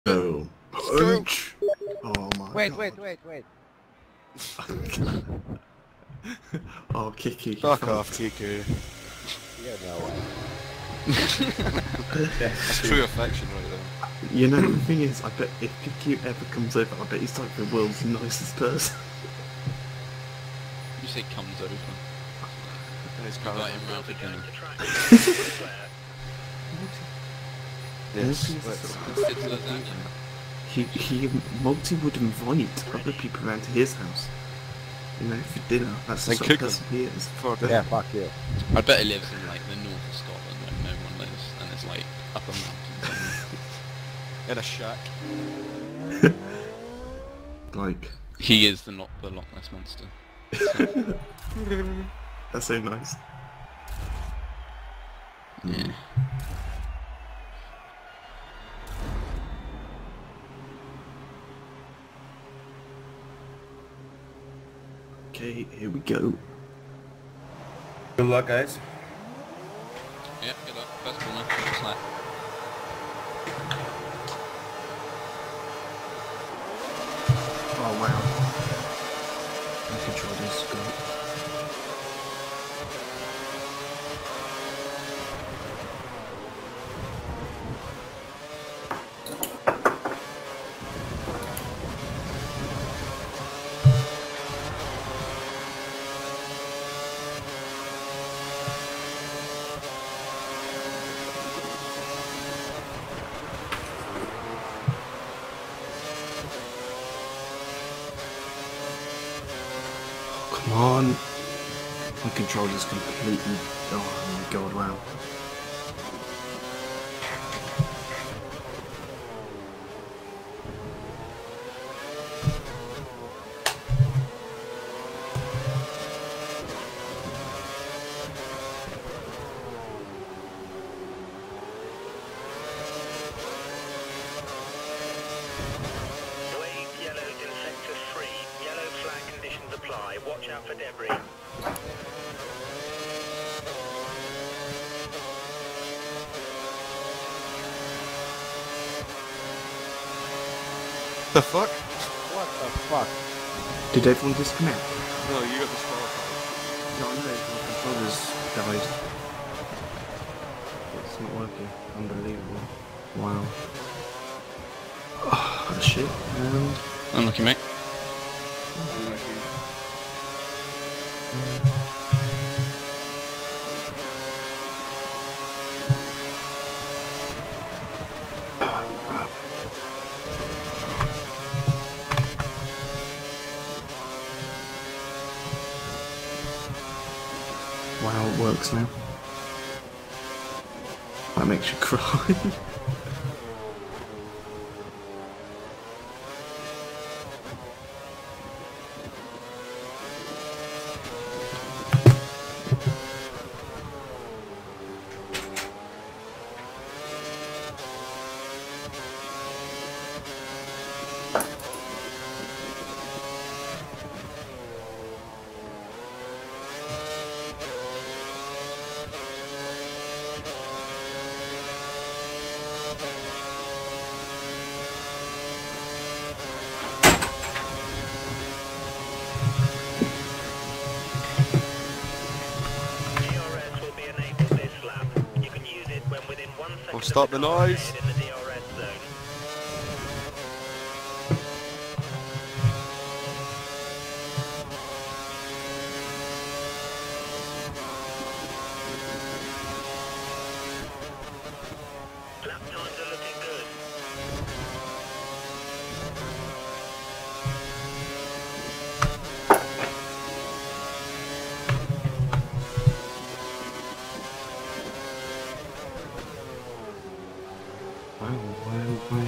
Go. Punch. Oh my Wait, god. wait. Oh, Kiki. Fuck off, Kiku. Yeah, no way. That's true affection right there. You know, the thing is, I bet if Kiki ever comes over, I bet he's like the world's nicest person. You say comes over. And he's Invite probably him round for dinner. yes. Consider that, you know. Multi would invite other people around to his house. You know, for dinner. That's the And sort cook of person he is. For dinner. Yeah, fuck you. I bet he lives in like the north of Scotland where no one lives, and it's like up a mountain. In a shack. Like, He is the Loch Ness monster. that's so nice. Yeah. Okay, here we go. Good luck, guys. Yeah, good luck. First corner, just left. Oh wow. My controller's good. Come on. My controller's completely... Oh my god, wow. Yellow in sector 3. Yellow flag conditions apply. Watch out for debris. The fuck? What the fuck? Did everyone disconnect? No, you got disqualified. No, I know, my controller's died. It's not working. Unbelievable. Wow. Oh, shit. Unlucky, mate. Wow, it works now. That makes you cry. DRS will be enabled this lap. You can use it when within 1 second We'll stop of the the car noise. ahead in the DRS zone. Lap times are looking good. Wow.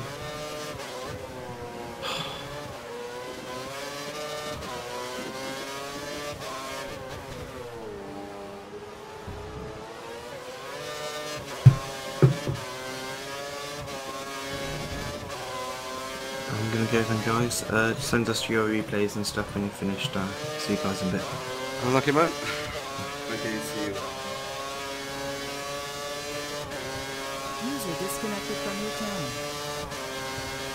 I'm gonna go then, guys. Just send us your replays and stuff when you're finished. See you guys in a bit. Unlucky, mate. Okay, see you. User disconnected from your channel.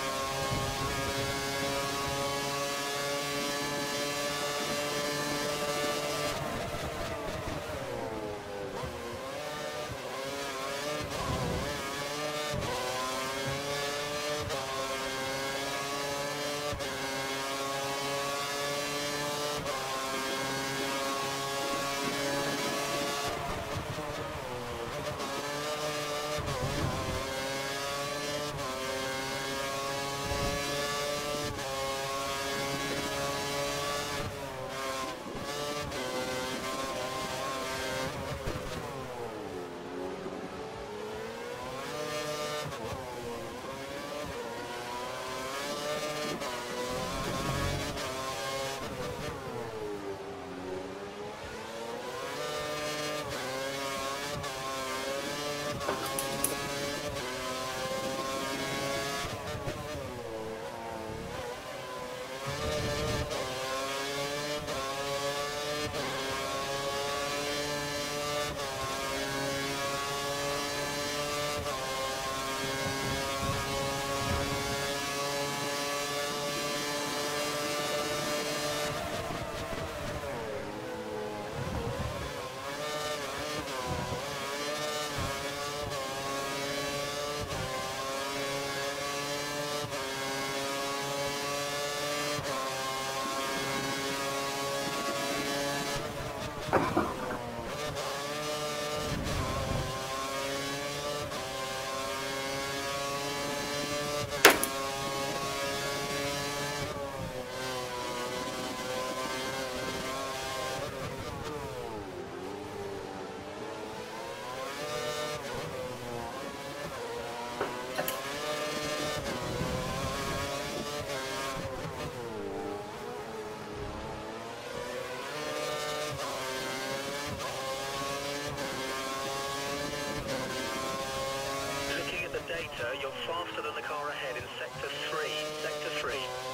meter, you're faster than the car ahead in sector 3. Sector 3.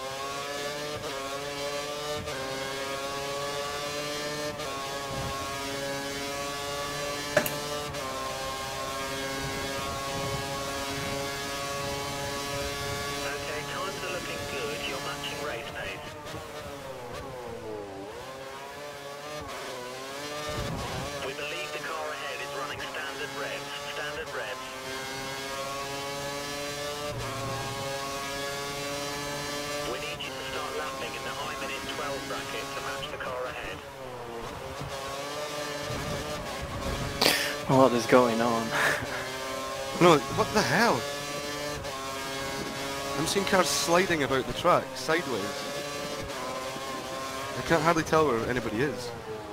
Okay, times are looking good. You're matching race pace. We believe the car ahead is running standard revs. Standard revs. We need you to start lapping in the high minute 12 bracket to match the car ahead. What is going on? No, what the hell? I'm seeing cars sliding about the track, sideways. I can't hardly tell where anybody is.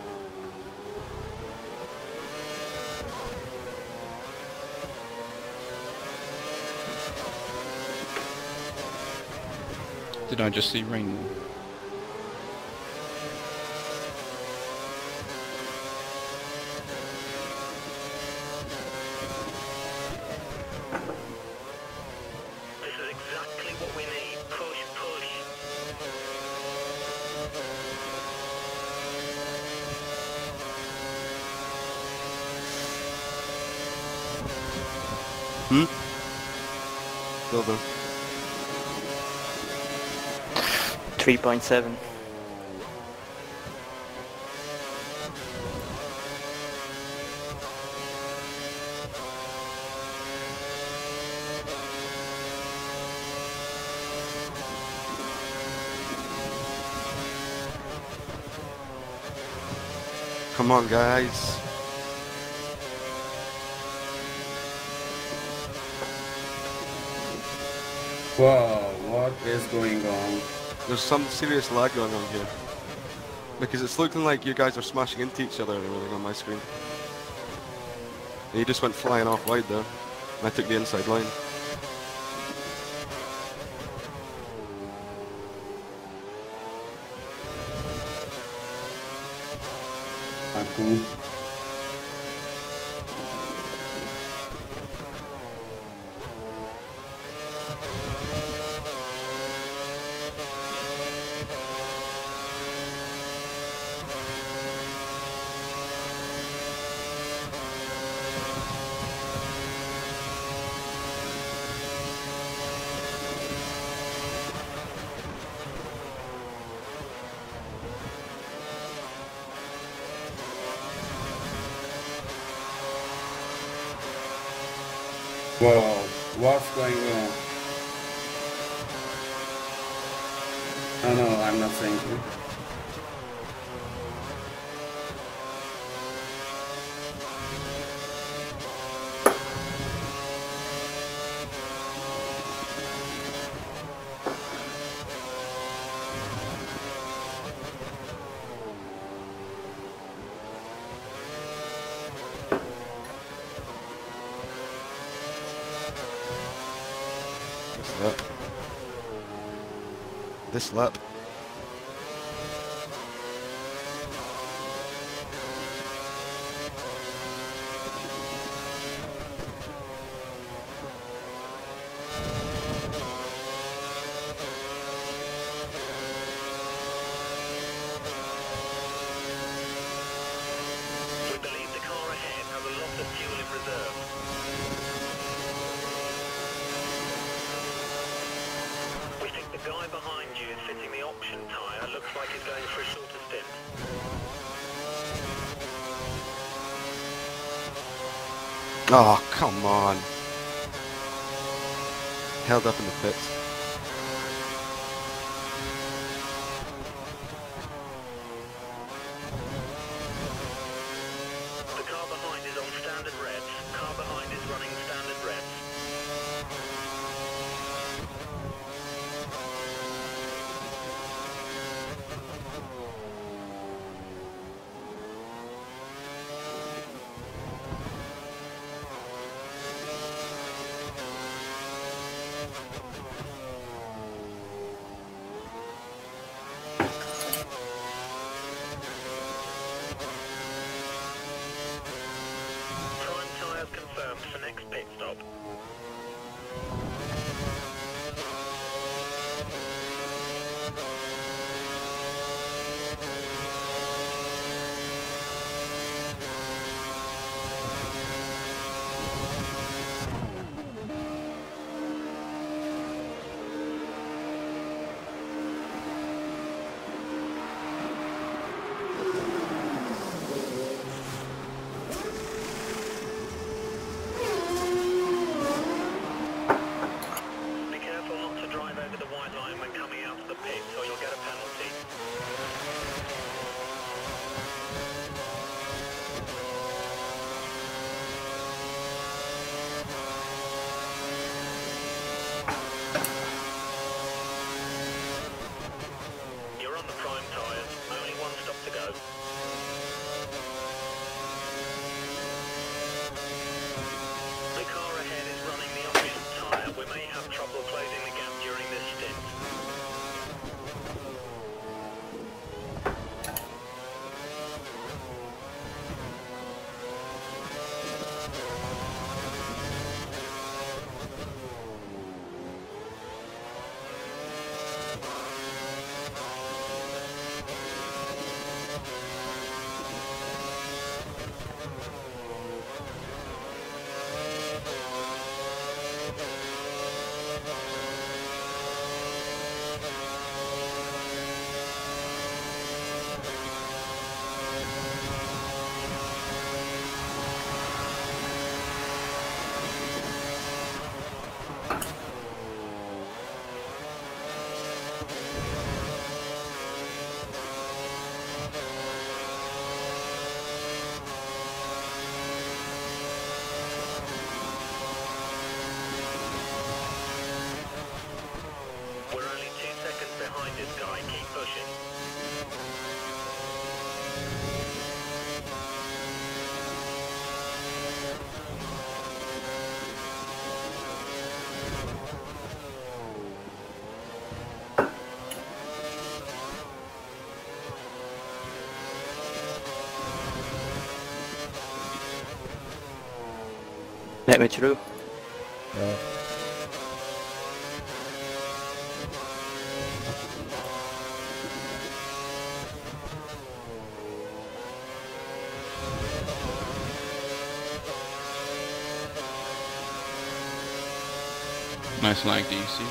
Did I just see rain? This is exactly what we need. Push, push. Over. 3.7. Come on, guys. Wow, what is going on? There's some serious lag going on here. Because it's looking like you guys are smashing into each other and everything on my screen. And you just went flying off wide there. And I took the inside line. Cool. Whoa, what's going on? Oh no, I'm not saying it. This lap. We believe the car ahead has a lot of fuel in reserve. We think the guy behind you is fitting the option tyre. Looks like he's going for a shorter stint. Oh, come on. Held up in the pits. The car behind is on standard revs. Car behind is running standard revs. We're only 2 seconds behind this guy. Keep pushing. Let me through. Yeah. Nice lag, do you see?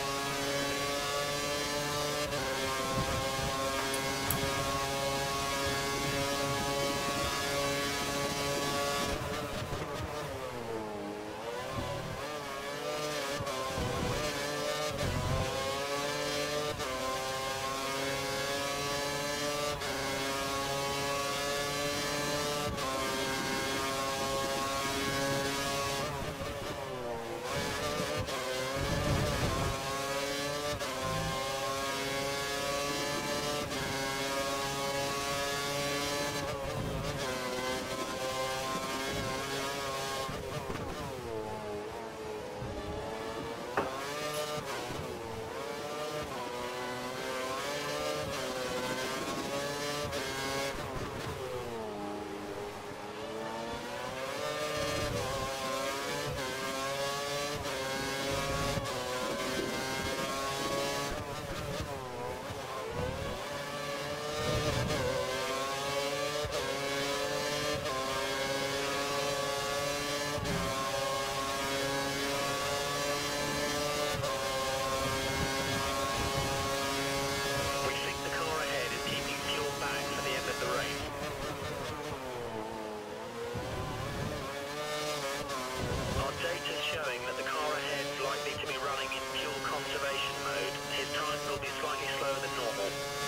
We think the car ahead is keeping fuel back for the end of the race. Our data's showing that the car ahead is likely to be running in fuel conservation mode. His time will be slightly slower than normal.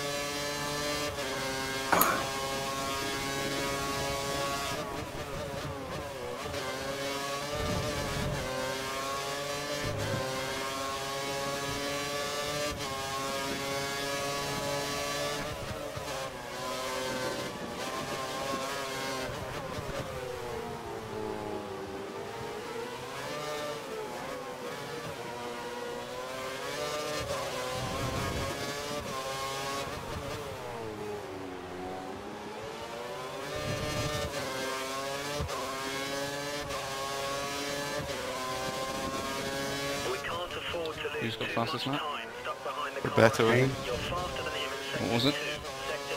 We can't afford to lose Who's got too fastest much lap? time stuck behind the car. Better, ahead. isn't it? You're faster than him in sector What was it? 2. Sector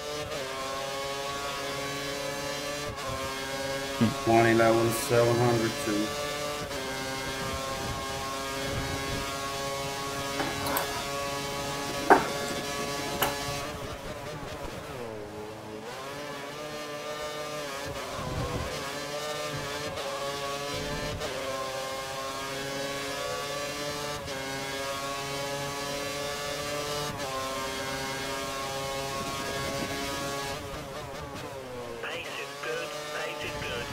111,702. Pace is good. Pace is good.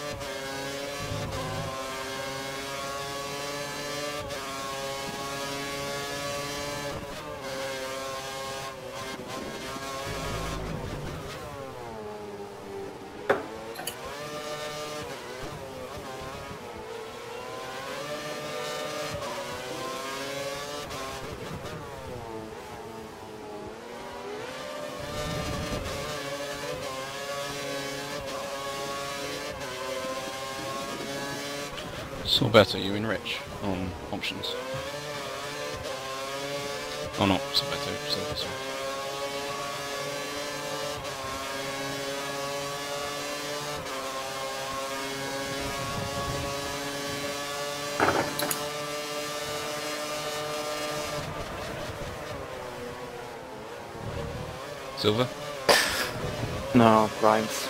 So better, you enrich on options. Oh, not so better, so this one. Silver? No, Grimes.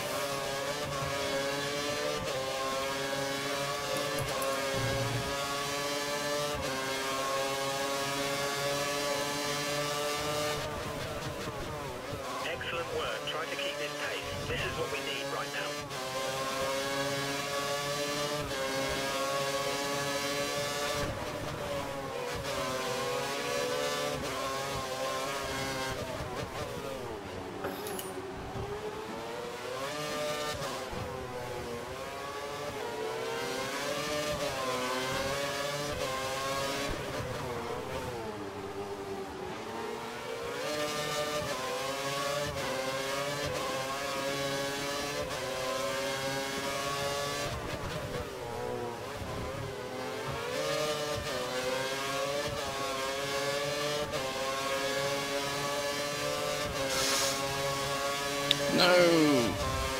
No!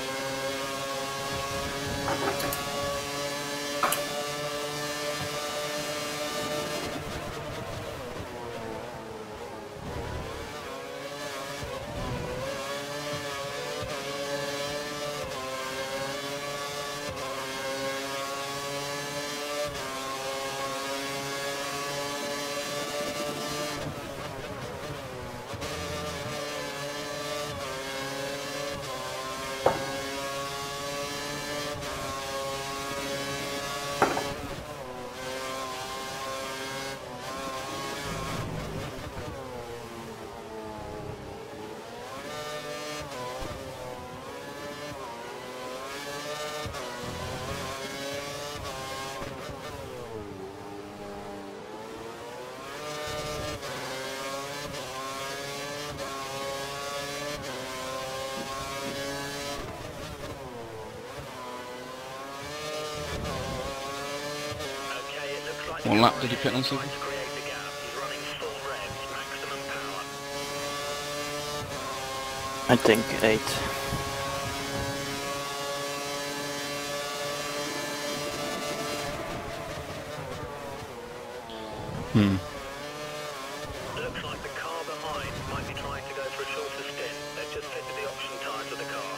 What lap did he pit on, Stephen? I think 8. Looks like the car behind might be trying to go for a shorter stint. They've just fitted the option tyres of the car.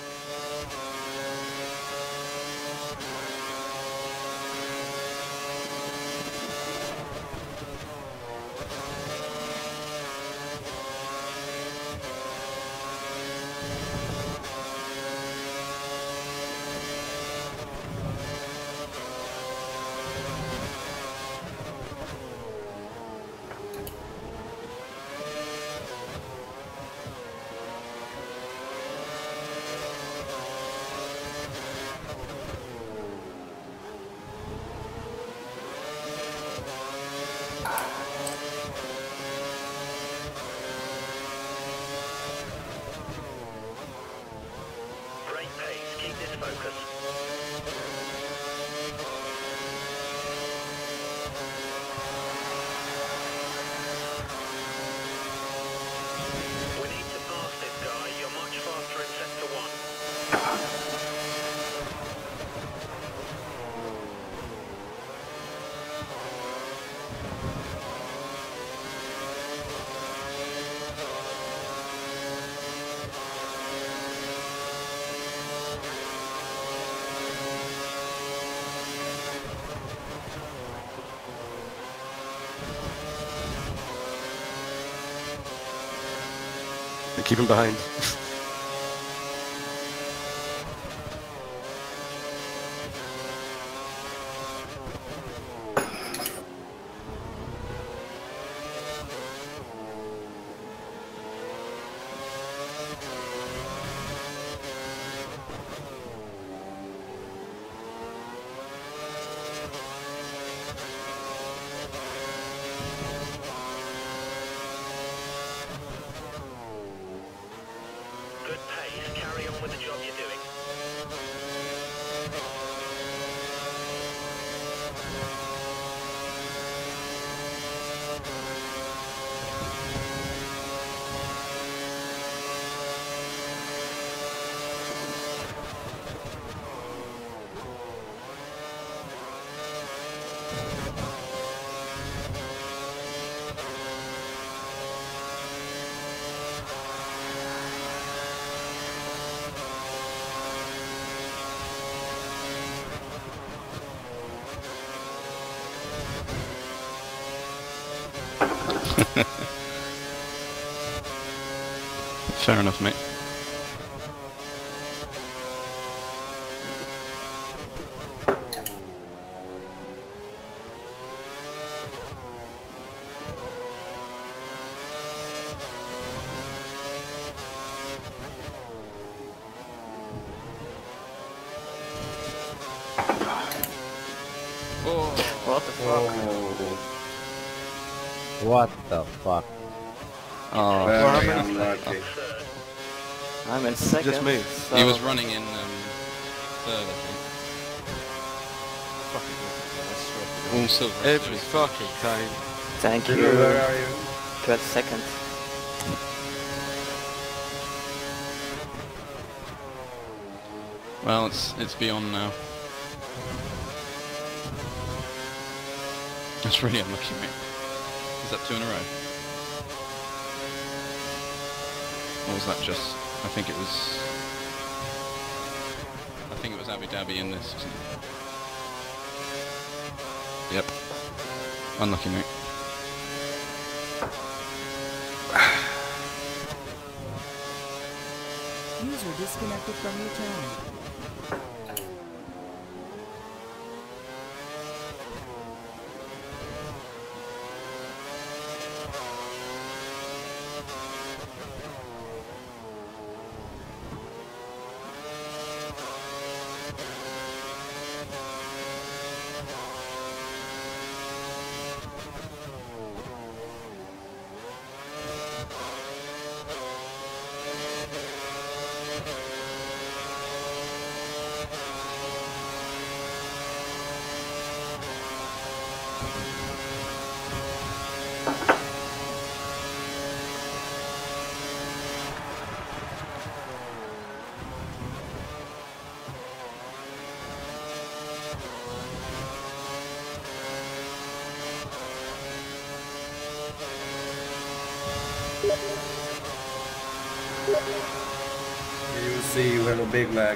Keep him behind. Fair enough, mate. What the fuck? What the fuck? Oh, Very unlucky. I'm in second. Just me. So he was running in third, I think. All silver. Every fucking time. Thank you. Where are you? 12 seconds. Well, it's beyond now. That's really unlucky, mate. Is that 2 in a row? Or was that just... I think it was Abu Dhabi in this, wasn't it? Yep. Unlucky, mate. User disconnected from your channel. You see you have a big lag.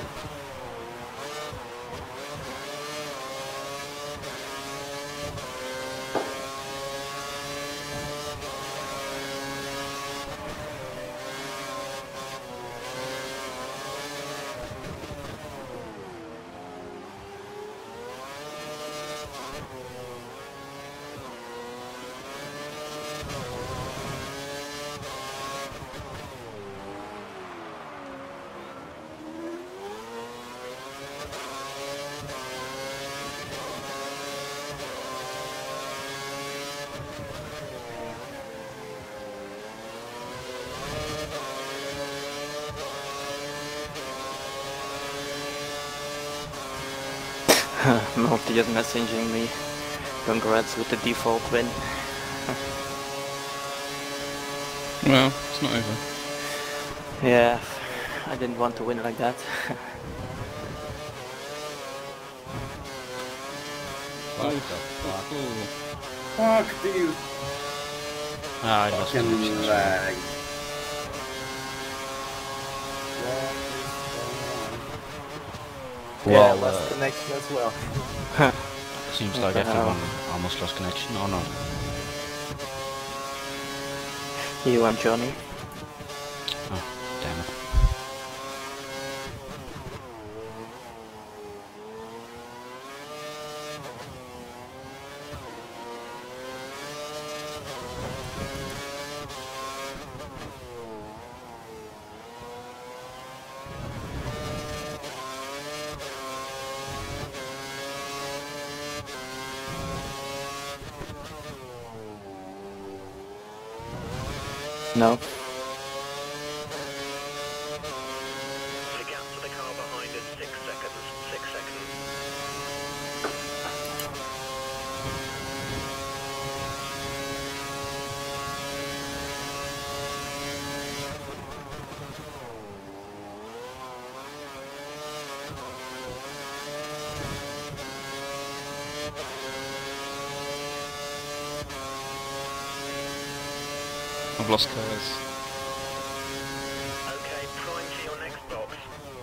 Multi just messaging me. Congrats with the default win. Well, it's not over. Yeah, I didn't want to win like that. What the fuck? Ooh. Fuck, dude. Ah, I lost Fucking connection as well. lag. Well, lost connection as well. seems like everyone almost lost connection, or not? You and Johnny. Oh, damn it. No. The gap to the car behind is 6 seconds. 6 seconds. I've lost colours. Okay, prime to your next box.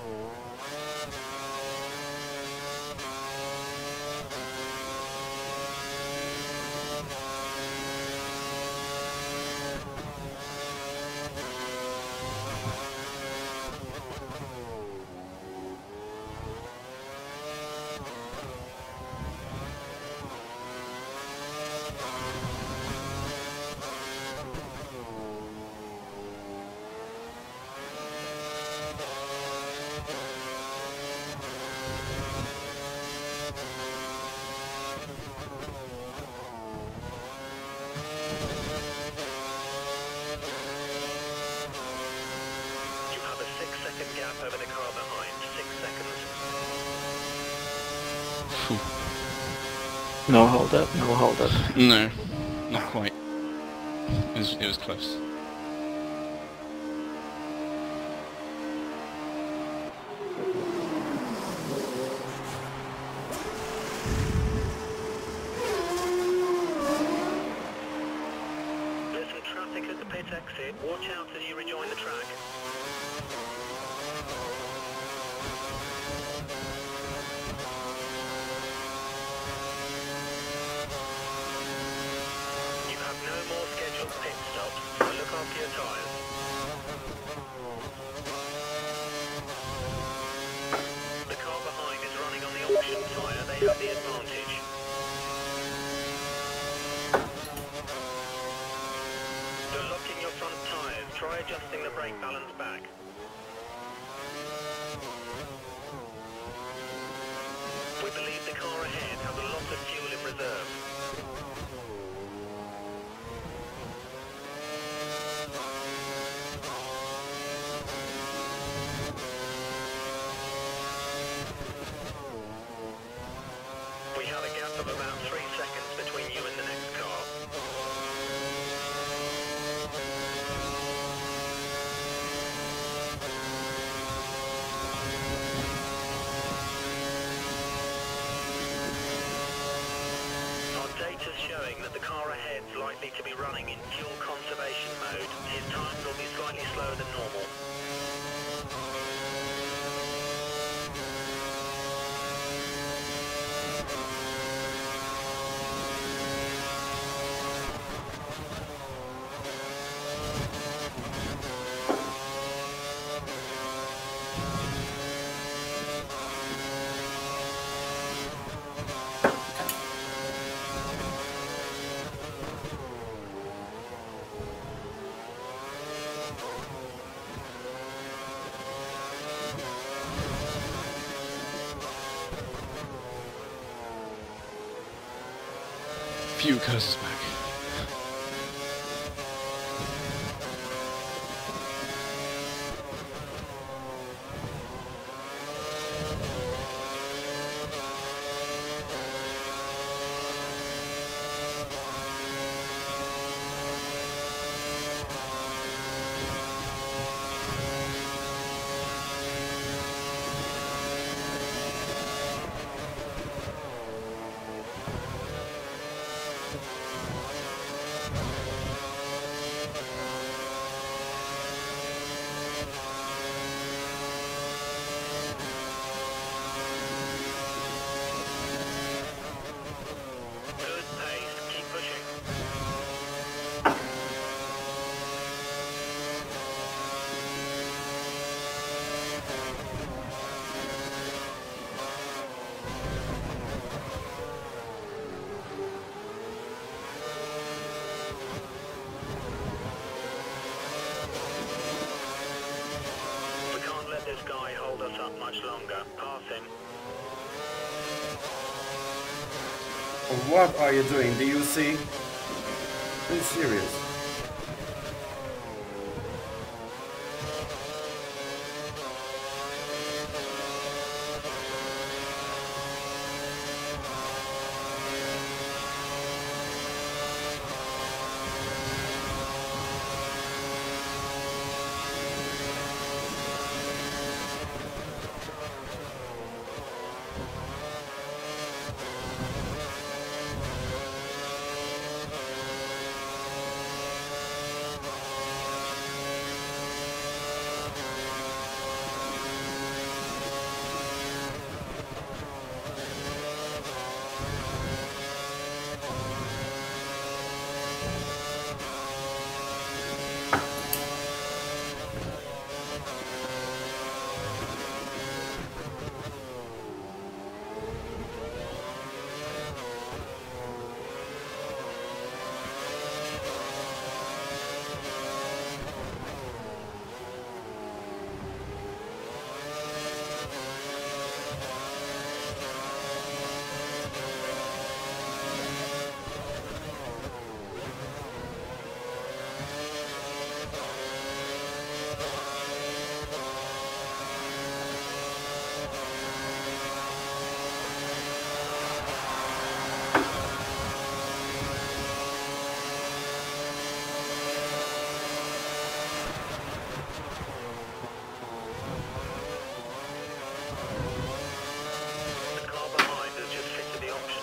You have a 6-second gap over the car behind. 6 seconds. No hold up, no hold up. No, not quite. It was close. the pit exit. Watch out as you rejoin the track. You have no more scheduled pit stops, so look after your tyres. The car behind is running on the option tyre. They have the advantage. You're locking your front tyres. Try adjusting the brake balance back. We believe the car ahead has a lot of fuel in reserve. We have a gap of about 3 seconds between you and the next car. Our data's showing that the car ahead's likely to be running in fuel conservation mode. His time will be slightly slower than normal. Few curses back. Good pace. Keep pushing. We can't let this guy hold us up much longer. Pass him. What are you doing? Do you see? Are you serious?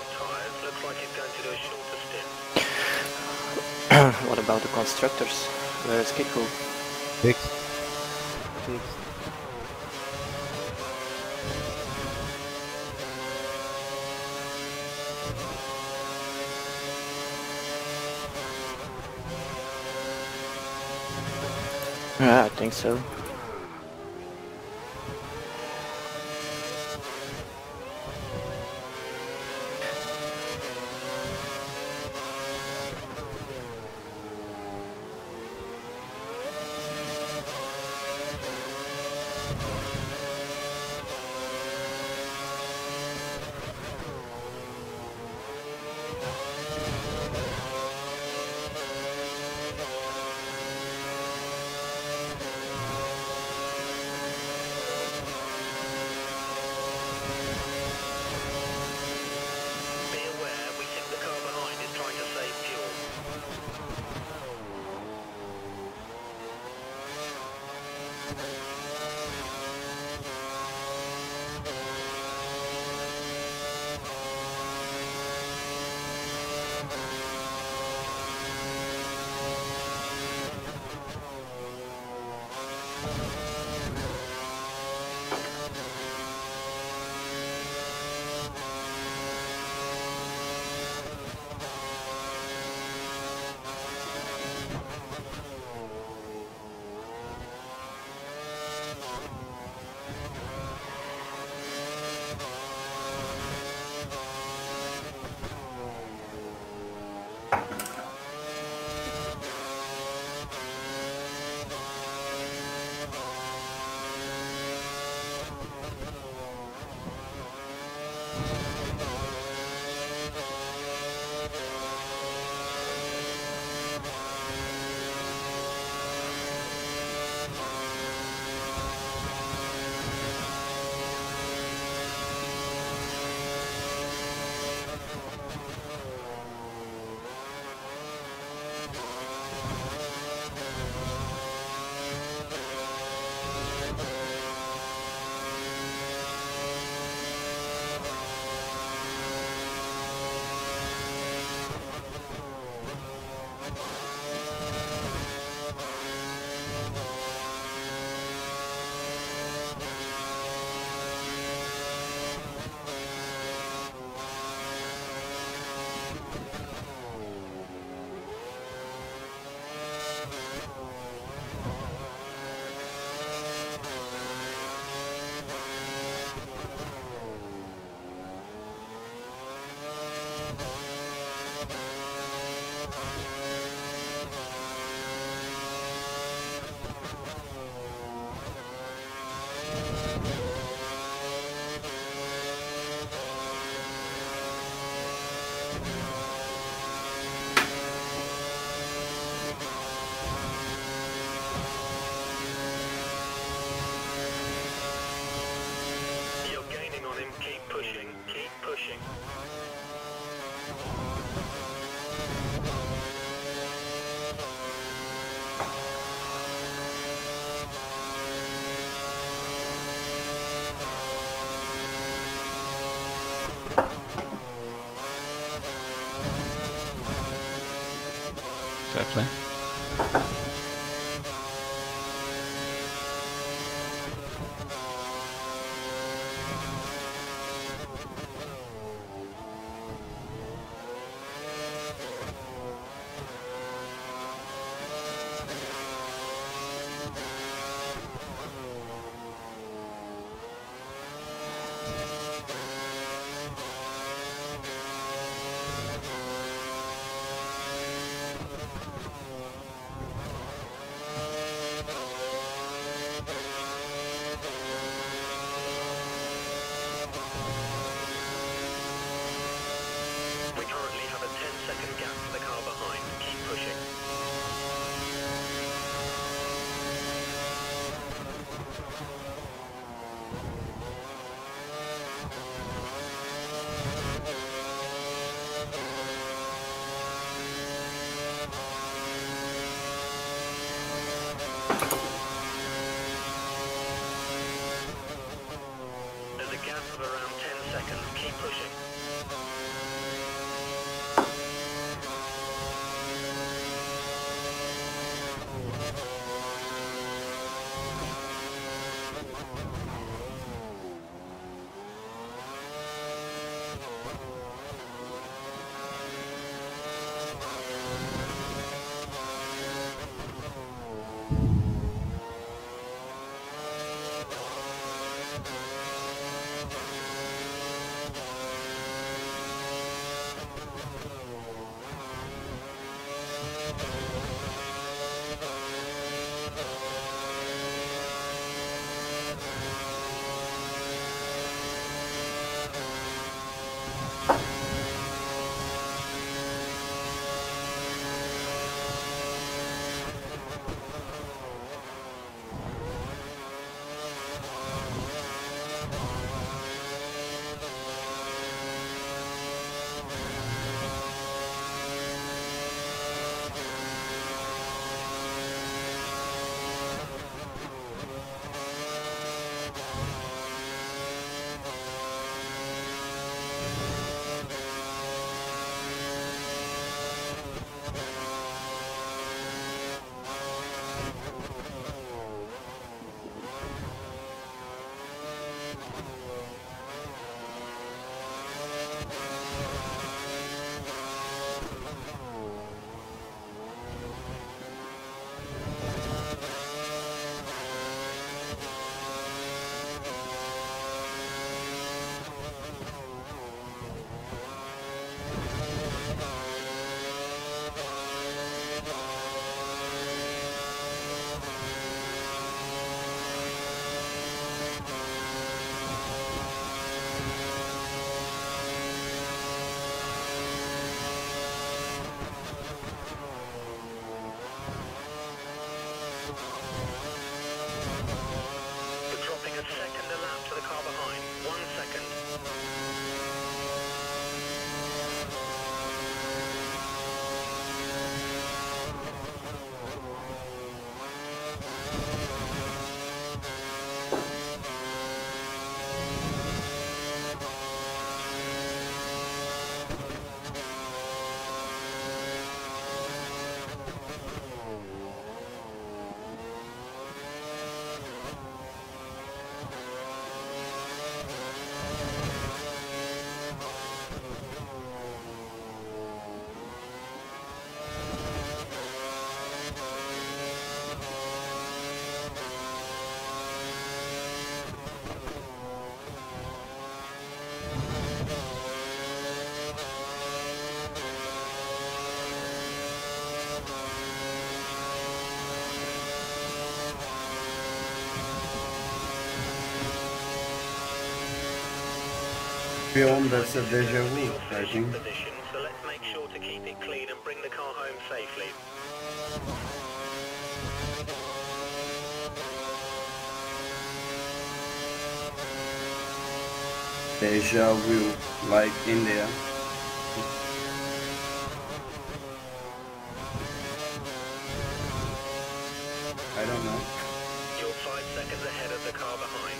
What about the constructors? Where's Kitco? Fixed. Yeah, I think so. Be aware, we think the car behind is trying to save fuel. You're dropping a second a lap to the car behind. 1 second. Beyond, that's a deja vu, Your I finishing think. position, so let's make sure to keep it clean and bring the car home safely. Deja vu, like India. I don't know. You're 5 seconds ahead of the car behind.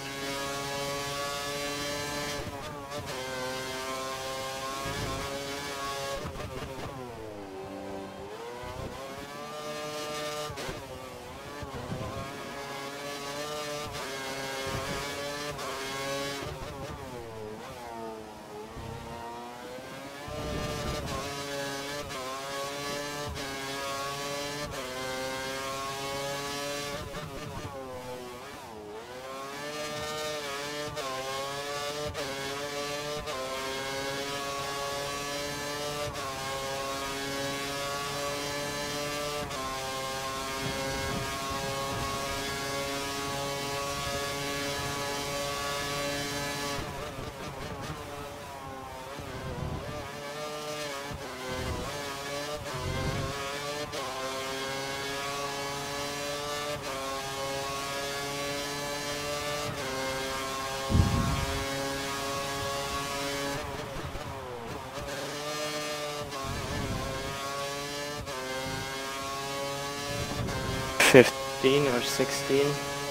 $15 or 16.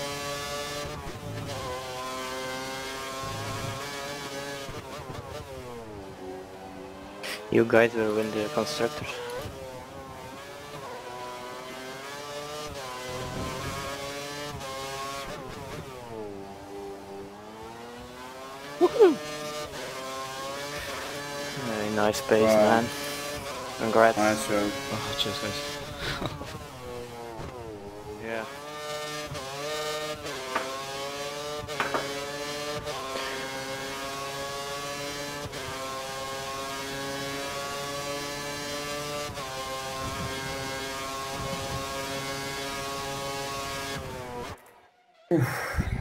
You guys will win the constructors. Woohoo! Very nice pace, Wow. man. Congrats. Nice job. Oh, cheers, guys. Yeah. Oof.